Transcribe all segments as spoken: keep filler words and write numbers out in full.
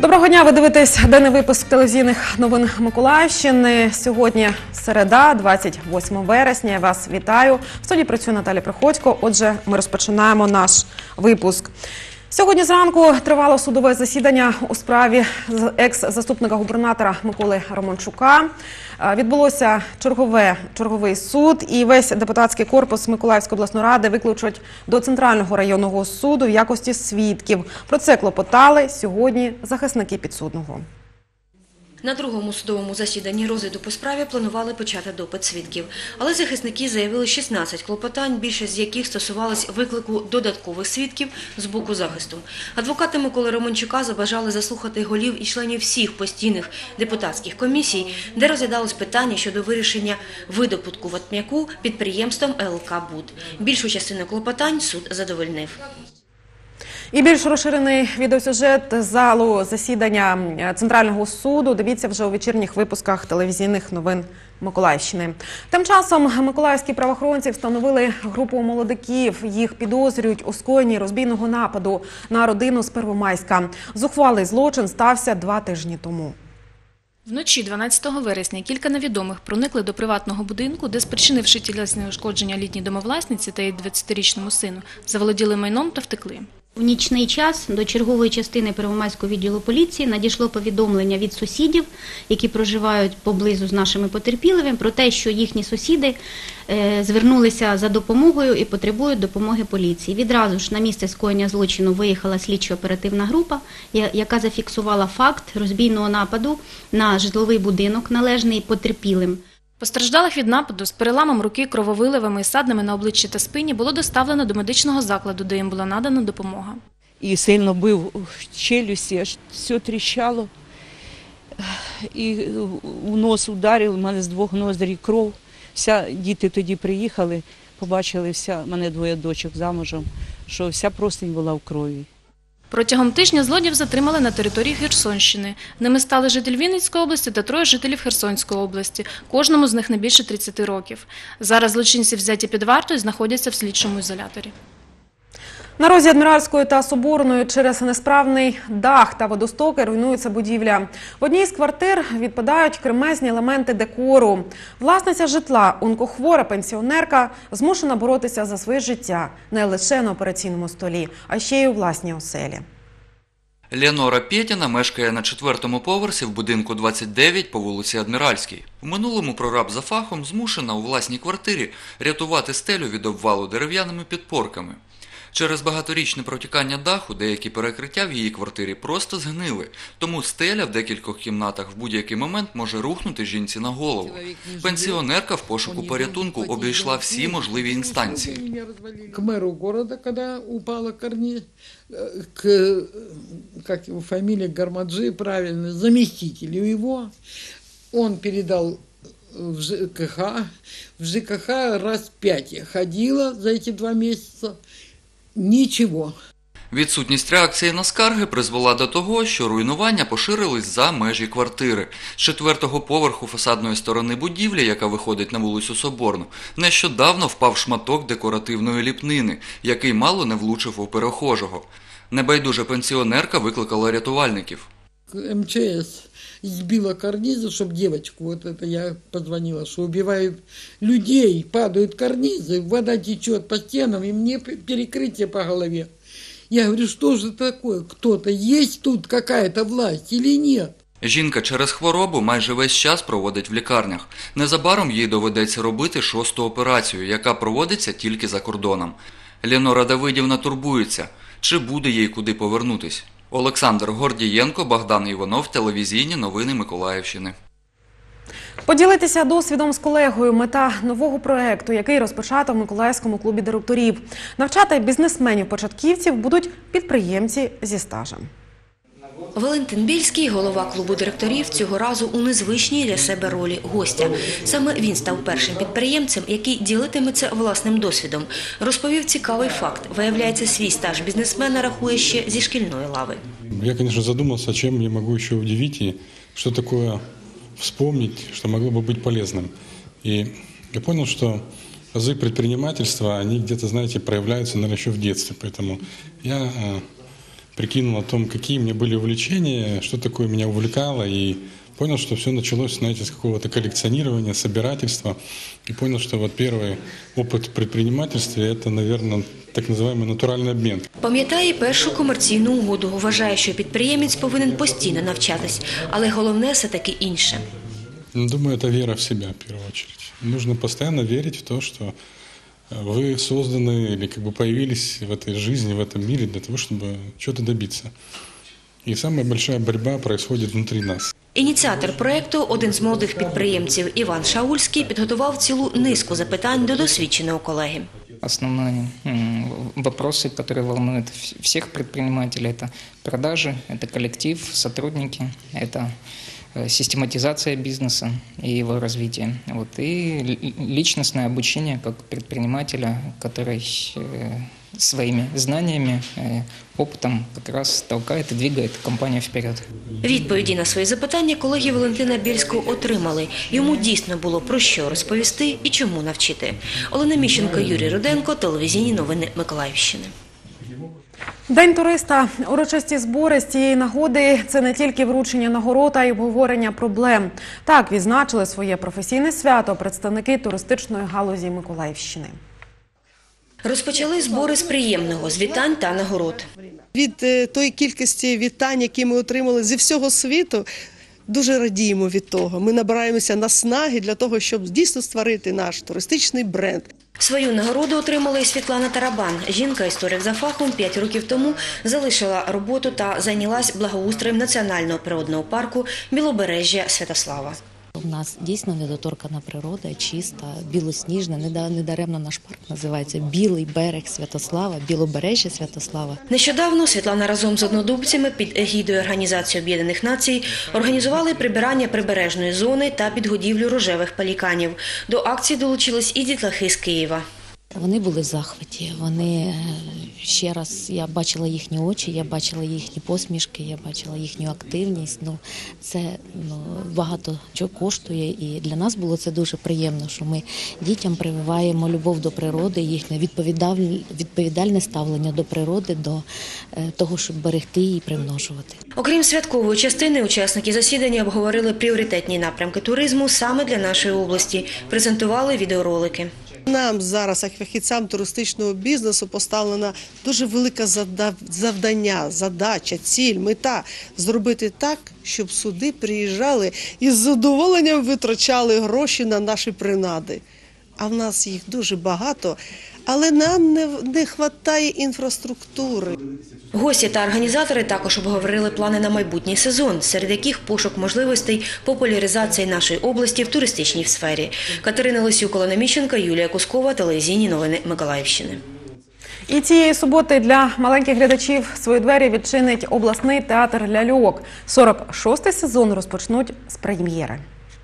Доброго дня, ви дивитесь денний випуск телевізійних новин Миколаївщини. Сьогодні середа, двадцять восьме вересня. Я вас вітаю. В студії працює Наталя Приходько. Отже, ми розпочинаємо наш випуск. Сьогодні зранку тривало судове засідання у справі екс-заступника губернатора Миколи Романчука. Відбулося чергове, черговий суд, і весь депутатський корпус Миколаївської обласної ради викличуть до Центрального районного суду в якості свідків. Про це клопотали сьогодні захисники підсудного. На другому судовому засіданні розгляду по справі планували почати допит свідків. Але захисники заявили шістнадцять клопотань, більшість з яких стосувались виклику додаткових свідків з боку захисту. Адвокати Миколи Романчука забажали заслухати голів і членів всіх постійних депутатських комісій, де розглядалось питання щодо вирішення видобутку вапняку підприємством Ел Ка Буд. Більшу частину клопотань суд задовольнив. І більш розширений відеосюжет залу засідання Центрального суду дивіться вже у вечірніх випусках телевізійних новин Миколаївщини. Тим часом миколаївські правоохоронці встановили групу молодиків. Їх підозрюють у скоєнні розбійного нападу на родину з Первомайська. Зухвалий злочин стався два тижні тому. Вночі дванадцятого вересня кілька невідомих проникли до приватного будинку, де, спричинивши тілесні ушкодження літній домовласниці та її двадцятирічному сину, заволоділи майном та втекли. В нічний час до чергової частини Первомайського відділу поліції надійшло повідомлення від сусідів, які проживають поблизу з нашими потерпілими, про те, що їхні сусіди звернулися за допомогою і потребують допомоги поліції. Відразу ж на місце скоєння злочину виїхала слідчо-оперативна група, яка зафіксувала факт розбійного нападу на житловий будинок, належний потерпілим. Постраждалих від нападу з переламом руки, крововиливами і ссадинами на обличчі та спині було доставлено до медичного закладу, де їм була надана допомога. І сильно бив в челюсті, аж все тріщало. І в нос ударив, у мене з двох ноздрій кров. Вся, діти тоді приїхали, побачили, вся, мене двоє дочок замужем, що вся простинь була в крові. Протягом тижня злодіїв затримали на території Херсонщини. Ними стали житель Вінницької області та троє жителів Херсонської області. Кожному з них не більше тридцяти років. Зараз злочинці взяті під варту і знаходяться в слідчому ізоляторі. На розі Адміральської та Соборної через несправний дах та водостоки руйнується будівля. В одній з квартир відпадають кремезні елементи декору. Власниця житла, онкохвора пенсіонерка, змушена боротися за своє життя не лише на операційному столі, а ще й у власній оселі. Леонора Пєтіна мешкає на четвертому поверсі в будинку двадцять дев'ять по вулиці Адміральській. В минулому прораб за фахом змушена у власній квартирі рятувати стелю від обвалу дерев'яними підпорками. Через багаторічне протікання даху деякі перекриття в її квартирі просто згнили, тому стеля в декількох кімнатах в будь-який момент може рухнути жінці на голову. Пенсіонерка в пошуку порятунку обійшла всі можливі інстанції. К мэру города, когда упала карниз, к, как его фамилия, Гармаджи, правильно, заместителю его, он передал в Ж К Х, в Ж К Х раз пять я ходила за эти два месяца. Нічого. Відсутність реакції на скарги призвела до того, що руйнування поширились за межі квартири. З четвертого поверху фасадної сторони будівлі, яка виходить на вулицю Соборну, нещодавно впав шматок декоративної ліпнини, який мало не влучив у перехожого. Небайдужа пенсіонерка викликала рятувальників. М Ч С сбила карнизы, чтобы девочку, вот это я позвонила, что убивают людей, падают карнизы, вода течет по стенам, и мне перекрытие по голове. Я говорю, что же такое? Кто-то есть тут, какая-то власть или нет? Жінка через хворобу майже весь час проводить в лікарнях. Незабаром їй доведеться робити шосту операцію, яка проводиться тільки за кордоном. Леонора Давидівна турбується, чи буде їй куди повернутись. Олександр Гордієнко, Богдан Іванов, телевізійні новини Миколаївщини. Поділитися досвідом з колегою – мета нового проєкту, який розпочато в Миколаївському клубі директорів. Навчати бізнесменів-початківців будуть підприємці зі стажем. Валентин Більський, голова клубу директорів, цього разу у незвичній для себе ролі гостя. Саме він став першим підприємцем, який ділитиметься власним досвідом. Розповів цікавий факт. Виявляється, свій стаж бізнесмена рахує ще зі шкільної лави. Я, звісно, задумався, чим я можу ще удивити, що таке вспомнить, що могло бы быть полезным. И я понял, что азы предпринимательства, они где-то, знаете, проявляются, наверное, еще в детстве. Поэтому я прикинул о том, какие у меня были увлечения, что такое меня увлекало, и понял, что все началось, знаете, с какого-то коллекционирования, собирательства. И понял, что вот первый опыт предпринимательства – это, наверное, так называемый натуральный обмен. Пам'ятає першу комерційну угоду. Вважає, що підприємець повинен постійно навчатись. Але головне все-таки інше. Думаю, это вера в себя, в первую очередь. Нужно постоянно верить в то, что вы созданы или как бы появились в этой жизни, в этом мире для того, чтобы чего-то добиться. И самая большая борьба происходит внутри нас. Ініціатор проєкту, один з молодих підприємців Іван Шаульський, підготував цілу низку запитань до досвідченого колеги. Основные вопросы, которые волнуют всех предпринимателей, это продажи, это коллектив, сотрудники, это систематизация бизнеса и его развитие. Вот, и личностное обучение как предпринимателя, который своими знаниями, опытом как раз толкает и двигает компанию вперед. Відповіді на свої запитання колеги Валентина Бєльського отримали. Йому дійсно було про що розповісти і чому навчити. Олена Міщенко, Юрій Руденко, телевізійні новини Миколаївщини. День туриста. Урочисті збори з цієї нагоди – це не тільки вручення нагород, а й обговорення проблем. Так відзначили своє професійне свято представники туристичної галузі Миколаївщини. Розпочали збори з приємного, з вітань та нагород. Від тої кількості вітань, які ми отримали зі всього світу, дуже радіємо від того. Ми набираємося наснаги для того, щоб дійсно створити наш туристичний бренд. Свою нагороду отримала і Світлана Тарабан. Жінка-історик за фахом п'ять років тому залишила роботу та зайнялась благоустроєм національного природного парку Білобережжя Святослава. У нас дійсно недоторкана природа, чиста, білосніжна, недаремно наш парк називається «Білий берег Святослава», «Білобережжя Святослава». Нещодавно Світлана разом з однодумцями під егідою Організації Об'єднаних Націй організували прибирання прибережної зони та підгодівлю рожевих пеліканів. До акції долучились і дітлахи з Києва. Вони були в захваті, вони, ще раз, я бачила їхні очі, я бачила їхні посмішки, я бачила їхню активність. Ну, це ну, багато чого коштує, і для нас було це дуже приємно, що ми дітям прививаємо любов до природи, їхнє відповідальне, відповідальне ставлення до природи, до того, щоб берегти її і примножувати. Окрім святкової частини, учасники засідання обговорили пріоритетні напрямки туризму саме для нашої області, презентували відеоролики. Нам зараз, як фахівцям туристичного бізнесу, поставлена дуже велика завдання, задача, ціль, мета – зробити так, щоб сюди приїжджали і з задоволенням витрачали гроші на наші принади. А в нас їх дуже багато, але нам не, не вистачає інфраструктури. Гості та організатори також обговорили плани на майбутній сезон, серед яких пошук можливостей популяризації нашої області в туристичній сфері. Катерина Лисюк, Олена Міщенко, Юлія Кускова, телевізійні новини Миколаївщини. І цієї суботи для маленьких глядачів свої двері відчинить обласний театр ляльок. сорок шостий сезон розпочнуть з прем'єри.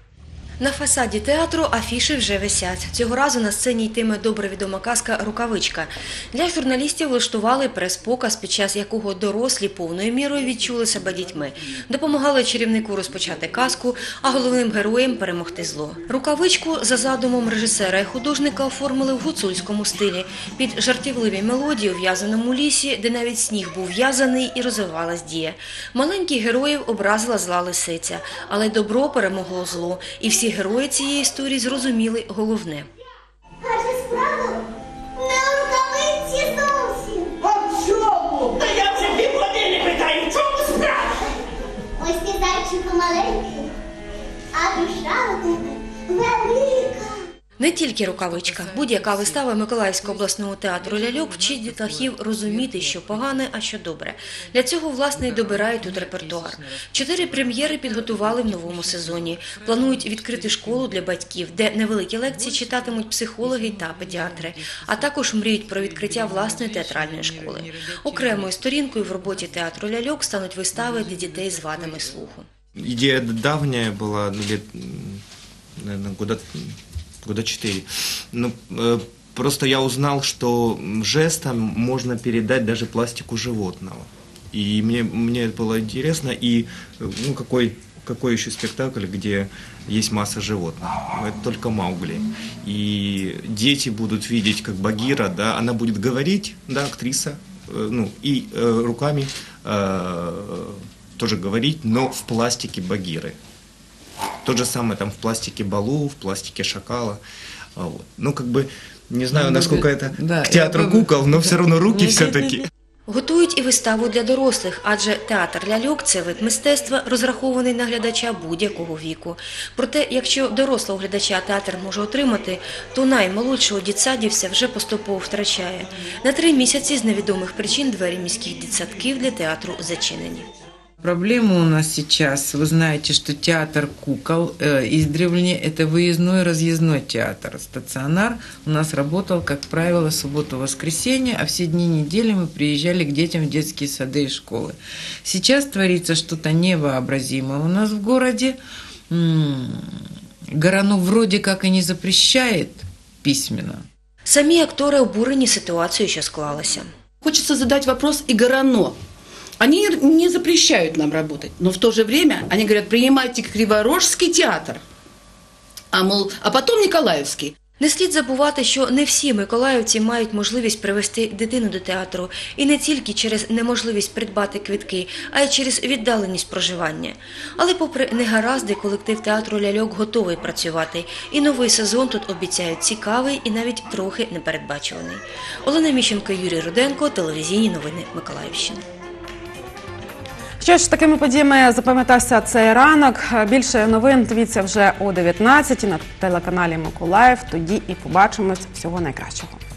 На фасаді театру афіші вже висять. Цього разу на сцені йтиме добре відома казка «Рукавичка». Для журналістів влаштували прес-показ, під час якого дорослі повною мірою відчули себе дітьми. Допомагали чарівнику розпочати казку, а головним героям перемогти зло. «Рукавичку» за задумом режисера і художника оформили в гуцульському стилі. Під жартівливі мелодії у в'язаному лісі, де навіть сніг був в'язаний і розвивалась дія. Маленьких героїв образила зла лисиця, але добро перемогло зло, і всі герої цієї історії зрозуміли головне. Каже, справа не у рукавиці зовсім. А в чому? Та я вже півгодини питаю, в чому справа? Ось ти, зайчику, маленький, а душа у тебе велика. Не тільки «Рукавичка». Будь-яка вистава Миколаївського обласного театру ляльок вчить дітлахів розуміти, що погане, а що добре. Для цього, власне, і добирають тут репертуар. Чотири прем'єри підготували в новому сезоні. Планують відкрити школу для батьків, де невеликі лекції читатимуть психологи та педіатри. А також мріють про відкриття власної театральної школи. Окремою сторінкою в роботі театру ляльок стануть вистави для дітей з вадами слуху. Ідея давня була, лет, наверное, года... года четыре. Но э, просто я узнал, что жестом можно передать даже пластику животного. И мне, мне было интересно, и ну, какой, какой еще спектакль, где есть масса животных. Это только Маугли. И дети будут видеть, как Багира, да, она будет говорить, да, актриса, э, ну, и э, руками э, тоже говорить, но в пластике Багиры. То же самое там в пластике Балу, в пластике Шакала. Вот. Ну, как бы, не знаю, насколько это да, к театру это... кукол, но все равно руки все-таки. Готують і виставу для дорослих, адже театр ляльок – це вид мистецтва, розрахований на глядача будь-якого віку. Проте, якщо дорослого глядача театр може отримати, то наймолодшого дитсадівця вже поступово втрачає. На три місяці з невідомих причин двері міських дитсадків для театру зачинені. Проблема у нас сейчас, вы знаете, что театр кукол э, издревле это выездной разъездной театр. Стационар у нас работал, как правило, субботу-воскресенье, а все дни недели мы приезжали к детям в детские сады и школы. Сейчас творится что-то невообразимое у нас в городе. Горанов вроде как и не запрещает письменно. Самі актори обурені ситуацією, що склалася. Хочется задать вопрос и Горано. Они не запрещают нам работать, но в то же время они говорят, принимайте Криворожский театр, а, мол, а потом Николаевский. Не слід забувати, що не всі миколаївці мають можливість привезти дитину до театру. І не тільки через неможливість придбати квитки, а й через віддаленість проживання. Але попри негаразди, колектив театру ляльок готовий працювати. І новий сезон тут обіцяють цікавий і навіть трохи непередбачуваний. Олена Міщенко, Юрій Руденко, телевізійні новини Миколаївщини. Що ж, такими подіями запам'ятався цей ранок. Більше новин дивіться вже о дев'ятнадцятій на телеканалі Миколаїв. Тоді і побачимось. Всього найкращого.